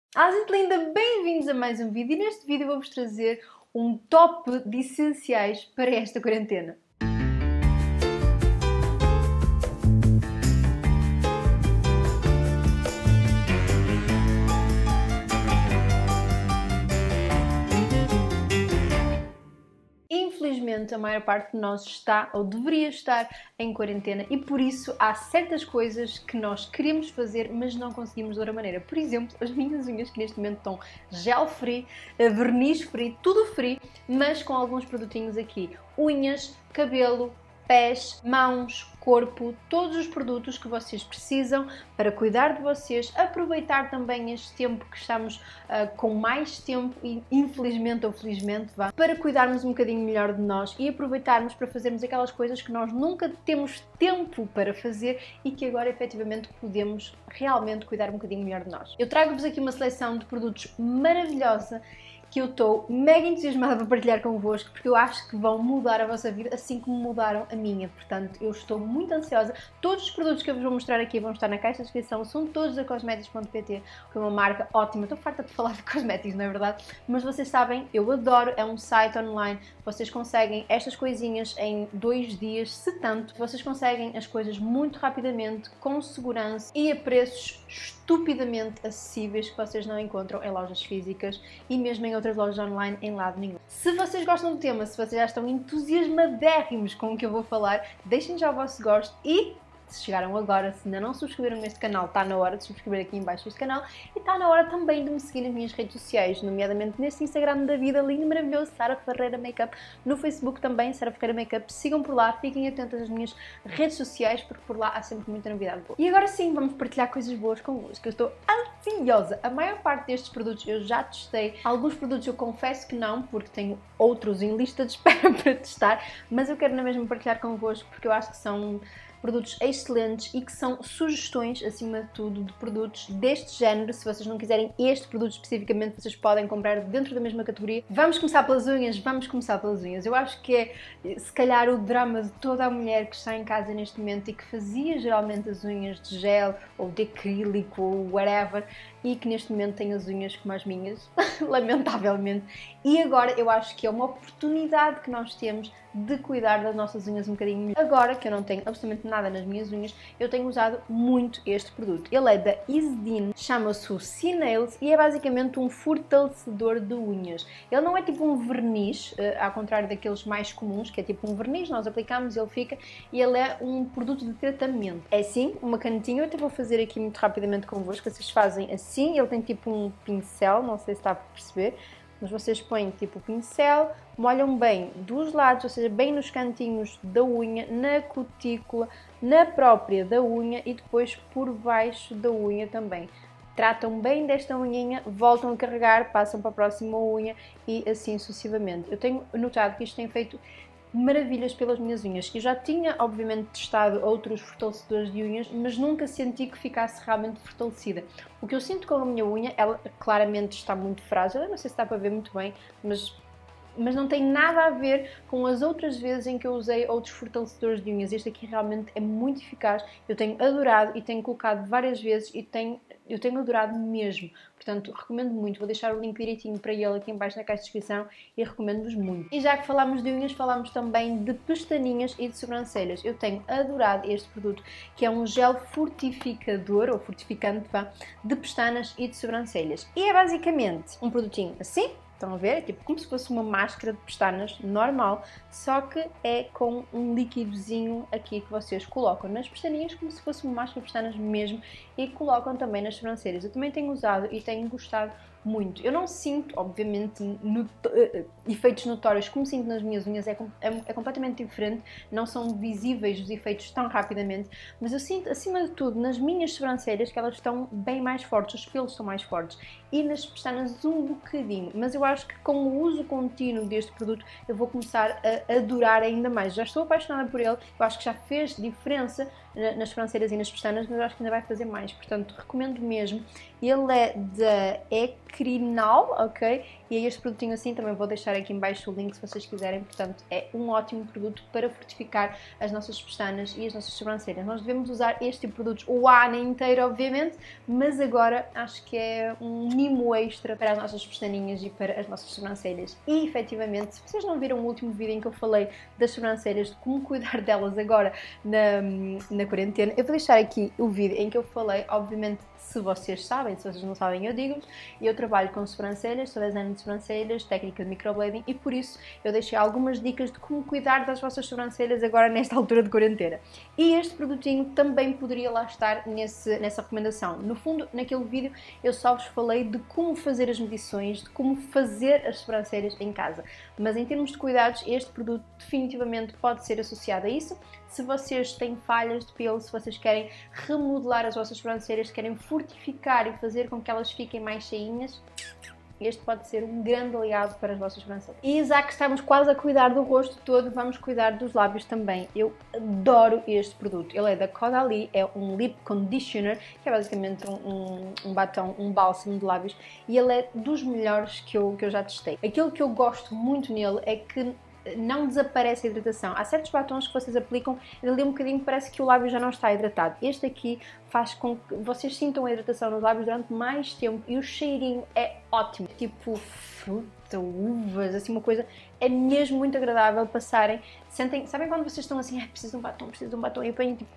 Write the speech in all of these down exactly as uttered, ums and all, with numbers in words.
Olá, gente linda! Bem-vindos a mais um vídeo e neste vídeo vou-vos trazer um top de essenciais para esta quarentena. Infelizmente, a maior parte de nós está ou deveria estar em quarentena e por isso há certas coisas que nós queremos fazer, mas não conseguimos de outra maneira. Por exemplo, as minhas unhas que neste momento estão gel free, verniz free, tudo free, mas com alguns produtinhos aqui. Unhas, cabelo, pés, mãos, corpo, todos os produtos que vocês precisam para cuidar de vocês, aproveitar também este tempo que estamos uh, com mais tempo e infelizmente ou felizmente vá, para cuidarmos um bocadinho melhor de nós e aproveitarmos para fazermos aquelas coisas que nós nunca temos tempo para fazer e que agora efetivamente podemos realmente cuidar um bocadinho melhor de nós. Eu trago-vos aqui uma seleção de produtos maravilhosa que eu estou mega entusiasmada para partilhar convosco, porque eu acho que vão mudar a vossa vida assim como mudaram a minha. Portanto, eu estou muito ansiosa. Todos os produtos que eu vos vou mostrar aqui vão estar na caixa de descrição, são todos da Cosmetics ponto pt, que é uma marca ótima. Estou farta de falar de cosméticos, não é verdade? Mas vocês sabem, eu adoro, é um site online, vocês conseguem estas coisinhas em dois dias, se tanto. Vocês conseguem as coisas muito rapidamente, com segurança e a preços estupidamente acessíveis que vocês não encontram em lojas físicas e mesmo em outras lojas online em lado nenhum. Se vocês gostam do tema, se vocês já estão entusiasmadérrimos com o que eu vou falar, deixem já o vosso gosto e se chegaram agora, se ainda não subscreveram neste canal, está na hora de subscrever aqui em baixo este canal e está na hora também de me seguir nas minhas redes sociais, nomeadamente neste Instagram da vida lindo e maravilhoso, Sara Ferreira Makeup, no Facebook também, Sara Ferreira Makeup, sigam por lá, fiquem atentos às minhas redes sociais porque por lá há sempre muita novidade boa. E agora sim, vamos partilhar coisas boas convosco, eu estou ansiosa. A maior parte destes produtos eu já testei, alguns produtos eu confesso que não, porque tenho outros em lista de espera para testar, mas eu quero na mesma partilhar convosco porque eu acho que são produtos excelentes e que são sugestões, acima de tudo, de produtos deste género. Se vocês não quiserem este produto especificamente, vocês podem comprar dentro da mesma categoria. Vamos começar pelas unhas? Vamos começar pelas unhas. Eu acho que é, se calhar, o drama de toda a mulher que está em casa neste momento e que fazia geralmente as unhas de gel ou de acrílico ou whatever e que neste momento tem as unhas como as minhas, lamentavelmente. E agora eu acho que é uma oportunidade que nós temos de cuidar das nossas unhas um bocadinho melhor. Agora que eu não tenho absolutamente nada nas minhas unhas, eu tenho usado muito este produto. Ele é da Isedin, chama-se o C-Nails e é basicamente um fortalecedor de unhas. Ele não é tipo um verniz, ao contrário daqueles mais comuns, que é tipo um verniz, nós aplicamos, ele fica, e ele é um produto de tratamento. É sim, uma canetinha, eu até vou fazer aqui muito rapidamente convosco, vocês fazem assim, ele tem tipo um pincel, não sei se está a perceber, mas vocês põem tipo o pincel, molham bem dos lados, ou seja, bem nos cantinhos da unha, na cutícula, na própria da unha e depois por baixo da unha também. Tratam bem desta unhinha, voltam a carregar, passam para a próxima unha e assim sucessivamente. Eu tenho notado que isto tem feito maravilhas pelas minhas unhas. Eu já tinha, obviamente, testado outros fortalecedores de unhas, mas nunca senti que ficasse realmente fortalecida. O que eu sinto com a minha unha, ela claramente está muito frágil, eu não sei se está para ver muito bem, mas, mas não tem nada a ver com as outras vezes em que eu usei outros fortalecedores de unhas. Este aqui realmente é muito eficaz, eu tenho adorado e tenho colocado várias vezes e tenho, eu tenho adorado mesmo. Portanto, recomendo muito, vou deixar o link direitinho para ele aqui em baixo na caixa de descrição e recomendo-vos muito. E já que falámos de unhas, falámos também de pestaninhas e de sobrancelhas. Eu tenho adorado este produto, que é um gel fortificador, ou fortificante, vá, de pestanas e de sobrancelhas. E é basicamente um produtinho assim, estão a ver? É tipo como se fosse uma máscara de pestanas normal, só que é com um líquidozinho aqui que vocês colocam nas pestaninhas, como se fosse uma máscara de pestanas mesmo, e colocam também nas sobrancelhas. Eu também tenho usado e tenho gostado muito. Eu não sinto, obviamente, not uh, efeitos notórios como sinto nas minhas unhas, é, é, é completamente diferente, não são visíveis os efeitos tão rapidamente, mas eu sinto, acima de tudo, nas minhas sobrancelhas que elas estão bem mais fortes, os pelos são mais fortes, e nas pestanas um bocadinho, mas eu acho que com o uso contínuo deste produto eu vou começar a adorar ainda mais. Já estou apaixonada por ele, eu acho que já fez diferença nas sobrancelhas e nas pestanas, mas eu acho que ainda vai fazer mais, portanto recomendo mesmo. Ele é da Ecrinal, ok? E é este produtinho assim, também vou deixar aqui em baixo o link se vocês quiserem, portanto é um ótimo produto para fortificar as nossas pestanas e as nossas sobrancelhas. Nós devemos usar este tipo de produtos o ano inteiro, obviamente, mas agora acho que é um mimo extra para as nossas pestaninhas e para as nossas sobrancelhas. E efetivamente, se vocês não viram o último vídeo em que eu falei das sobrancelhas, de como cuidar delas agora na, na quarentena, eu vou deixar aqui o vídeo em que eu falei, obviamente, se vocês sabem, se vocês não sabem eu digo-vos, eu trabalho com sobrancelhas, sou designer de sobrancelhas, técnica de microblading e por isso eu deixei algumas dicas de como cuidar das vossas sobrancelhas agora nesta altura de quarentena. E este produtinho também poderia lá estar nesse, nessa recomendação. No fundo, naquele vídeo eu só vos falei de como fazer as medições, de como fazer as sobrancelhas em casa. Mas em termos de cuidados, este produto definitivamente pode ser associado a isso. Se vocês têm falhas de pelo, se vocês querem remodelar as vossas sobrancelhas, querem fortificar e fazer com que elas fiquem mais cheinhas, este pode ser um grande aliado para as vossas sobrancelhas. E já que estamos quase a cuidar do rosto todo, vamos cuidar dos lábios também. Eu adoro este produto. Ele é da Caudalie, é um Lip Conditioner, que é basicamente um, um, um batom, um bálsamo de lábios, e ele é dos melhores que eu, que eu já testei. Aquilo que eu gosto muito nele é que não desaparece a hidratação. Há certos batons que vocês aplicam e ali um bocadinho parece que o lábio já não está hidratado. Este aqui faz com que vocês sintam a hidratação nos lábios durante mais tempo e o cheirinho é ótimo. Tipo fruta, uvas, assim uma coisa, é mesmo muito agradável passarem. Sentem, sabem quando vocês estão assim, ah, preciso de um batom, preciso de um batom, e apanham tipo...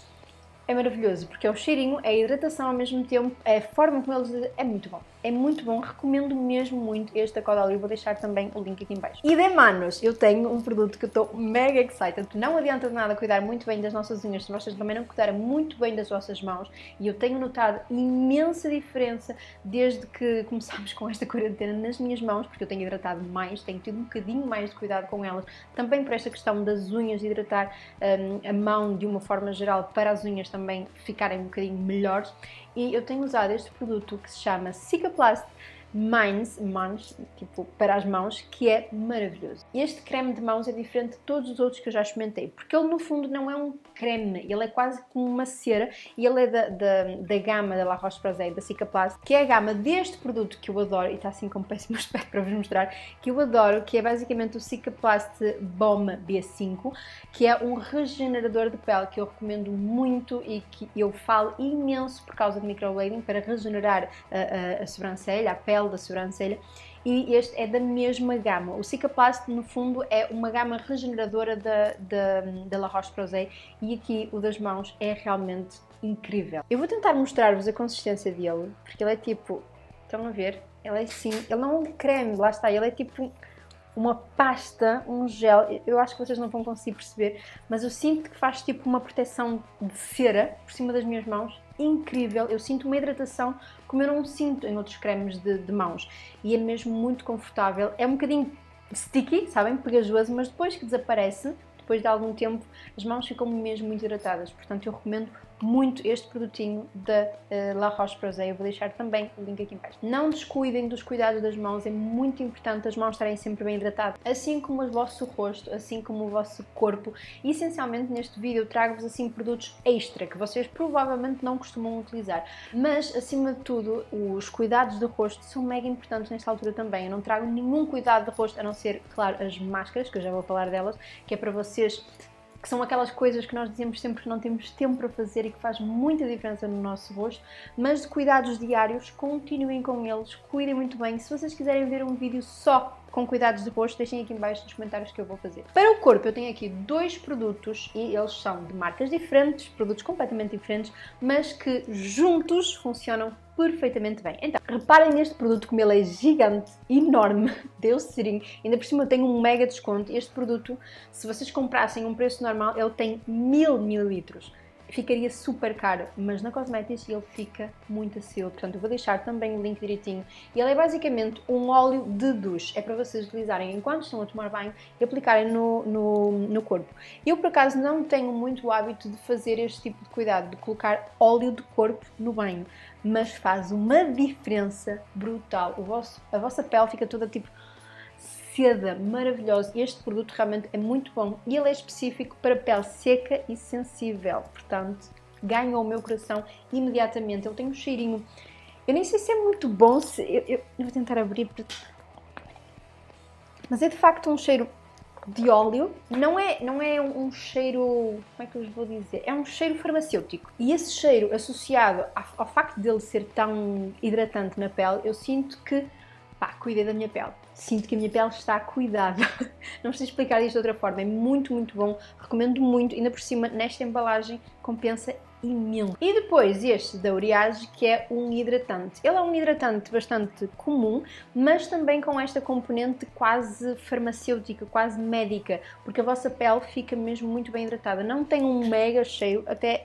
É maravilhoso, porque é o cheirinho, é a hidratação ao mesmo tempo, é a forma como eles... é muito bom. É muito bom, recomendo mesmo muito este da Caudalie, vou deixar também o link aqui em baixo. E de manos, eu tenho um produto que eu estou mega excited, não adianta de nada cuidar muito bem das nossas unhas, se vocês também não cuidarem muito bem das vossas mãos, e eu tenho notado imensa diferença desde que começámos com esta quarentena nas minhas mãos, porque eu tenho hidratado mais, tenho tido um bocadinho mais de cuidado com elas, também por esta questão das unhas, de hidratar um, a mão de uma forma geral para as unhas também ficarem um bocadinho melhores. E eu tenho usado este produto que se chama Cicaplast Minds, mãos, tipo para as mãos, que é maravilhoso. Este creme de mãos é diferente de todos os outros que eu já experimentei, porque ele no fundo não é um creme, ele é quase como uma cera, e ele é da, da, da gama da La Roche-Posay, da Cicaplast, que é a gama deste produto que eu adoro, e está assim com um péssimo aspecto para vos mostrar, que eu adoro, que é basicamente o Cicaplast Balm B cinco, que é um regenerador de pele que eu recomendo muito e que eu falo imenso por causa de microblading, para regenerar a, a, a sobrancelha, a pele da sobrancelha, e este é da mesma gama. O Cicaplast, no fundo, é uma gama regeneradora da, da, da La Roche-Posay, e aqui o das mãos é realmente incrível. Eu vou tentar mostrar-vos a consistência dele, porque ele é tipo, estão a ver? Ele é assim, ele não é um creme, lá está, ele é tipo uma pasta, um gel, eu acho que vocês não vão conseguir perceber, mas eu sinto que faz tipo uma proteção de cera por cima das minhas mãos, incrível. Eu sinto uma hidratação como eu não sinto em outros cremes de, de mãos, e é mesmo muito confortável. É um bocadinho sticky, sabem, pegajoso, mas depois que desaparece, depois de algum tempo, as mãos ficam mesmo muito hidratadas, portanto eu recomendo muito este produtinho da uh, La Roche-Posay. Eu vou deixar também o link aqui embaixo. Não descuidem dos cuidados das mãos, é muito importante as mãos estarem sempre bem hidratadas, assim como o vosso rosto, assim como o vosso corpo. E essencialmente neste vídeo eu trago-vos assim produtos extra que vocês provavelmente não costumam utilizar, mas acima de tudo os cuidados do rosto são mega importantes nesta altura também. Eu não trago nenhum cuidado de rosto a não ser, claro, as máscaras, que eu já vou falar delas, que é para vocês, que são aquelas coisas que nós dizemos sempre que não temos tempo para fazer e que faz muita diferença no nosso rosto, mas de cuidados diários, continuem com eles, cuidem muito bem. Se vocês quiserem ver um vídeo só com cuidados de rosto, deixem aqui em baixo nos comentários que eu vou fazer. Para o corpo eu tenho aqui dois produtos e eles são de marcas diferentes, produtos completamente diferentes, mas que juntos funcionam perfeitamente bem. Então, reparem neste produto como ele é gigante, enorme, Deus serinho, ainda por cima eu tenho um mega desconto. Este produto, se vocês comprassem um preço normal, ele tem mil mililitros. Ficaria super caro, mas na Cosmetics ele fica muito acessível, portanto eu vou deixar também o link direitinho. E ele é basicamente um óleo de duche, é para vocês utilizarem enquanto estão a tomar banho e aplicarem no, no, no corpo. Eu por acaso não tenho muito o hábito de fazer este tipo de cuidado, de colocar óleo de corpo no banho, mas faz uma diferença brutal. O vosso, a vossa pele fica toda tipo seda maravilhosa. Este produto realmente é muito bom e ele é específico para pele seca e sensível, portanto ganha o meu coração imediatamente. Ele tem um cheirinho, eu nem sei se é muito bom, se eu, eu, eu vou tentar abrir, mas é de facto um cheiro de óleo, não é, não é um, um cheiro, como é que eu vos vou dizer, é um cheiro farmacêutico. E esse cheiro associado ao, ao facto dele ser tão hidratante na pele, eu sinto que, pá, cuidei da minha pele. Sinto que a minha pele está cuidada. Não sei explicar isto de outra forma, é muito, muito bom, recomendo muito, ainda por cima nesta embalagem compensa imenso. E depois este da Uriage, que é um hidratante. Ele é um hidratante bastante comum, mas também com esta componente quase farmacêutica, quase médica, porque a vossa pele fica mesmo muito bem hidratada. Não tem um mega cheiro, até,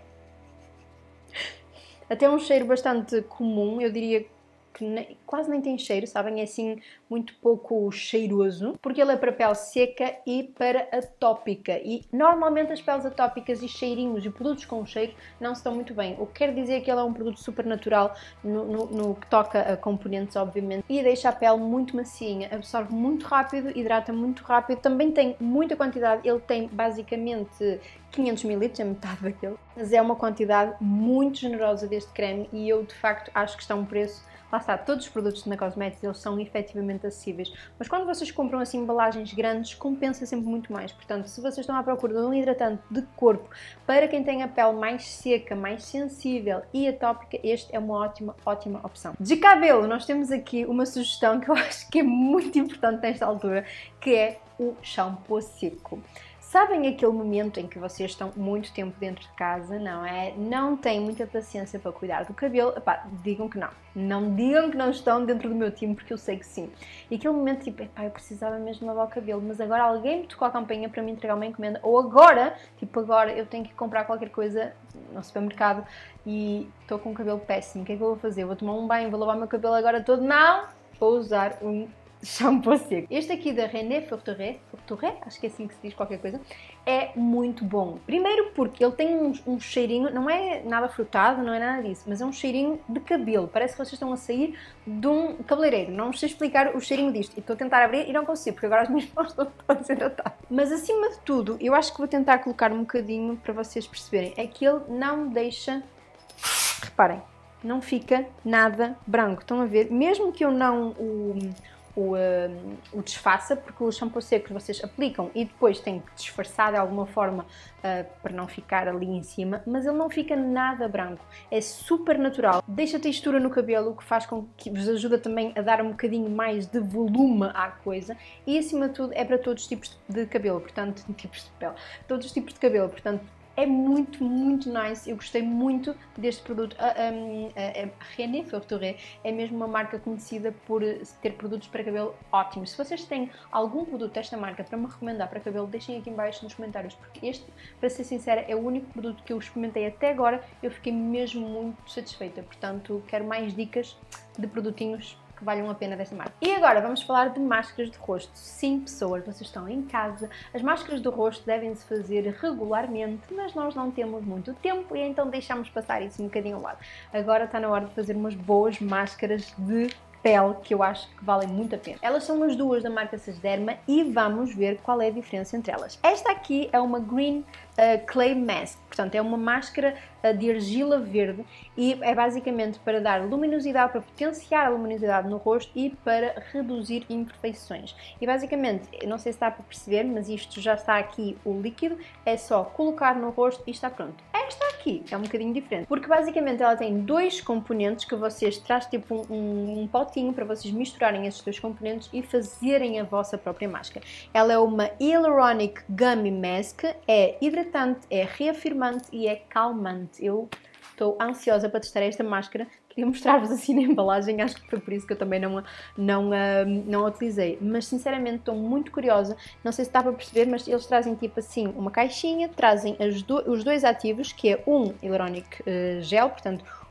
até um cheiro bastante comum, eu diria que nem, quase nem tem cheiro, sabem? É assim muito pouco cheiroso, porque ele é para pele seca e para atópica. E normalmente as peles atópicas e cheirinhos e produtos com cheiro não se dão muito bem. O que quer dizer que ele é um produto super natural no, no, no que toca a componentes, obviamente, e deixa a pele muito macinha, absorve muito rápido, hidrata muito rápido, também tem muita quantidade, ele tem basicamente quinhentos mililitros, é metade daquele, mas é uma quantidade muito generosa deste creme e eu de facto acho que está a um preço. Lá está, todos os produtos na Cosmetics eles são efetivamente acessíveis, mas quando vocês compram assim embalagens grandes, compensa sempre muito mais. Portanto, se vocês estão à procura de um hidratante de corpo para quem tem a pele mais seca, mais sensível e atópica, este é uma ótima, ótima opção. De cabelo, nós temos aqui uma sugestão que eu acho que é muito importante nesta altura, que é o shampoo seco. Sabem aquele momento em que vocês estão muito tempo dentro de casa, não é? Não têm muita paciência para cuidar do cabelo? Epá, digam que não. Não digam que não estão dentro do meu time, porque eu sei que sim. E aquele momento tipo, epá, eu precisava mesmo lavar o cabelo, mas agora alguém me tocou a campainha para me entregar uma encomenda, ou agora, tipo agora, eu tenho que comprar qualquer coisa no supermercado e estou com o cabelo péssimo. O que é que eu vou fazer? Vou tomar um banho, vou lavar o meu cabelo agora todo? Não! Vou usar um shampoo seco. Este aqui da René Forturet, Forturet, acho que é assim que se diz qualquer coisa, é muito bom. Primeiro porque ele tem um, um cheirinho, não é nada frutado, não é nada disso, mas é um cheirinho de cabelo. Parece que vocês estão a sair de um cabeleireiro. Não sei explicar o cheirinho disto. E estou a tentar abrir e não consigo, porque agora as minhas mãos estão todas hidratadas. Mas acima de tudo, eu acho que vou tentar colocar um bocadinho para vocês perceberem. É que ele não deixa... Reparem, não fica nada branco. Estão a ver? Mesmo que eu não o... O, uh, o disfarça, porque os shampoos secos vocês aplicam e depois têm que disfarçar de alguma forma uh, para não ficar ali em cima, mas ele não fica nada branco, é super natural, deixa textura no cabelo, o que faz com que vos ajuda também a dar um bocadinho mais de volume à coisa e acima de tudo é para todos os tipos de cabelo, portanto, tipos de pele, todos os tipos de cabelo, portanto, é muito, muito nice, eu gostei muito deste produto. A, a, a, a René Forturet é mesmo uma marca conhecida por ter produtos para cabelo ótimos. Se vocês têm algum produto desta marca para me recomendar para cabelo, deixem aqui em baixo nos comentários, porque este, para ser sincera, é o único produto que eu experimentei até agora, eu fiquei mesmo muito satisfeita, portanto quero mais dicas de produtinhos que valham a pena desta marca. E agora vamos falar de máscaras de rosto. Sim, pessoas, vocês estão em casa, as máscaras do rosto devem-se fazer regularmente, mas nós não temos muito tempo e então deixamos passar isso um bocadinho ao lado. Agora está na hora de fazer umas boas máscaras de pele que eu acho que valem muito a pena. Elas são as duas da marca Sasderma e vamos ver qual é a diferença entre elas. Esta aqui é uma Green uh, Clay Mask, portanto é uma máscara uh, de argila verde e é basicamente para dar luminosidade, para potenciar a luminosidade no rosto e para reduzir imperfeições. E basicamente, não sei se está para perceber, mas isto já está aqui o líquido, é só colocar no rosto e está pronto. Esta aqui é um bocadinho diferente, porque basicamente ela tem dois componentes que vocês traz tipo um, um, um potinho para vocês misturarem esses dois componentes e fazerem a vossa própria máscara. Ela é uma Hyaluronic Gummy Mask, é hidratante, é reafirmante e é calmante. Eu estou ansiosa para testar esta máscara. Queria mostrar-vos assim na embalagem, acho que foi por isso que eu também não a, não a, não a utilizei. Mas sinceramente estou muito curiosa, não sei se está para perceber, mas eles trazem tipo assim uma caixinha, trazem as do, os dois ativos, que é um Hyaluronic uh, Gel, portanto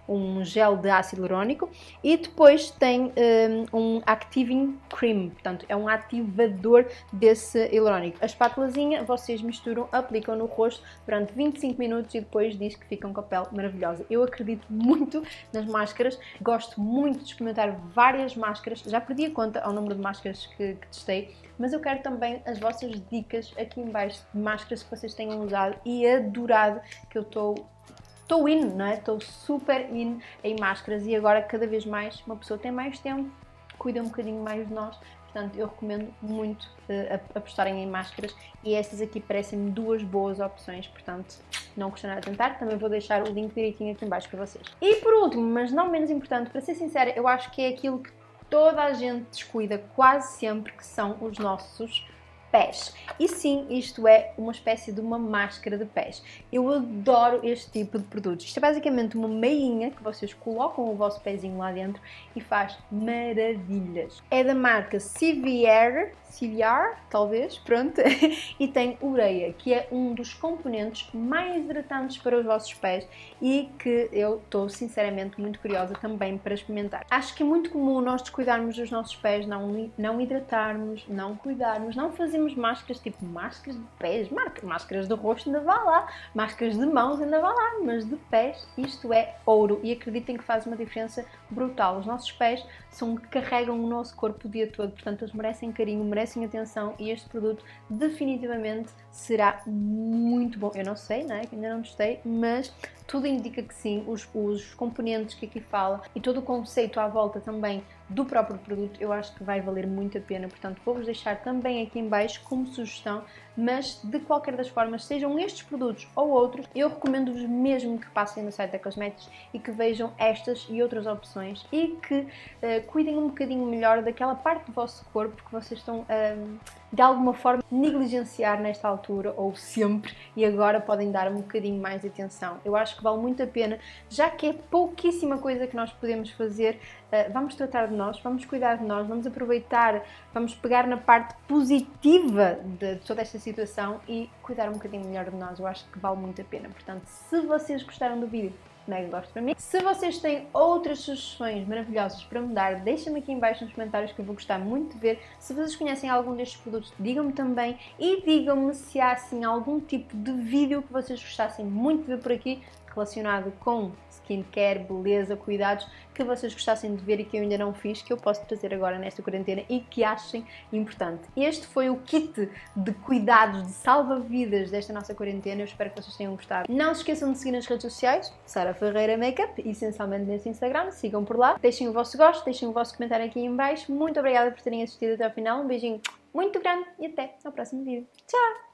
um gel de ácido hialurónico e depois tem um, um Activing Cream, portanto é um ativador desse hialurónico. A espátulazinha vocês misturam, aplicam no rosto durante vinte e cinco minutos e depois diz que ficam com a pele maravilhosa. Eu acredito muito nas máscaras, gosto muito de experimentar várias máscaras, já perdi a conta ao número de máscaras que, que testei, mas eu quero também as vossas dicas aqui em baixo de máscaras que vocês tenham usado e adorado, que eu estou Estou in, não é? Estou super in em máscaras e agora cada vez mais uma pessoa tem mais tempo, cuida um bocadinho mais de nós, portanto eu recomendo muito uh, apostarem em máscaras e estas aqui parecem-me duas boas opções, portanto não custa nada tentar, também vou deixar o link direitinho aqui em baixo para vocês. E por último, mas não menos importante, para ser sincera, eu acho que é aquilo que toda a gente descuida quase sempre, que são os nossos pés. E sim, isto é uma espécie de uma máscara de pés. Eu adoro este tipo de produtos. Isto é basicamente uma meinha que vocês colocam o vosso pezinho lá dentro e faz maravilhas. É da marca C V R, C V R, talvez, pronto, e tem ureia, que é um dos componentes mais hidratantes para os vossos pés e que eu estou sinceramente muito curiosa também para experimentar. Acho que é muito comum nós descuidarmos dos nossos pés, não, não hidratarmos, não cuidarmos, não fazermos máscaras tipo máscaras de pés, máscaras de rosto ainda vá lá, máscaras de mãos ainda vá lá, mas de pés isto é ouro e acreditem que faz uma diferença brutal. Os nossos pés são que carregam o nosso corpo o dia todo, portanto eles merecem carinho, merecem atenção e este produto definitivamente será muito bom. Eu não sei, não é? Que ainda não testei, mas tudo indica que sim, os, os componentes que aqui fala e todo o conceito à volta também do próprio produto, eu acho que vai valer muito a pena, portanto vou-vos deixar também aqui em baixo como sugestão, mas de qualquer das formas, sejam estes produtos ou outros, eu recomendo-vos mesmo que passem no site da Cosméticos e que vejam estas e outras opções e que uh, cuidem um bocadinho melhor daquela parte do vosso corpo que vocês estão uh, de alguma forma negligenciar nesta altura ou sempre e agora podem dar um bocadinho mais de atenção. Eu acho que vale muito a pena, já que é pouquíssima coisa que nós podemos fazer, uh, vamos tratar de nós, vamos cuidar de nós, vamos aproveitar, vamos pegar na parte positiva de toda esta situação e cuidar um bocadinho melhor de nós. Eu acho que vale muito a pena. Portanto, se vocês gostaram do vídeo, mega gosto para mim. Se vocês têm outras sugestões maravilhosas para me dar, deixem-me aqui em baixo nos comentários que eu vou gostar muito de ver. Se vocês conhecem algum destes produtos, digam-me também e digam-me se há assim algum tipo de vídeo que vocês gostassem muito de ver por aqui relacionado com skincare, beleza, cuidados, que vocês gostassem de ver e que eu ainda não fiz, que eu posso trazer agora nesta quarentena e que achem importante. Este foi o kit de cuidados, de salva-vidas desta nossa quarentena. Eu espero que vocês tenham gostado. Não se esqueçam de seguir nas redes sociais, Sara Ferreira Makeup, essencialmente nesse Instagram, sigam por lá. Deixem o vosso gosto, deixem o vosso comentário aqui em baixo. Muito obrigada por terem assistido até ao final. Um beijinho muito grande e até ao próximo vídeo. Tchau!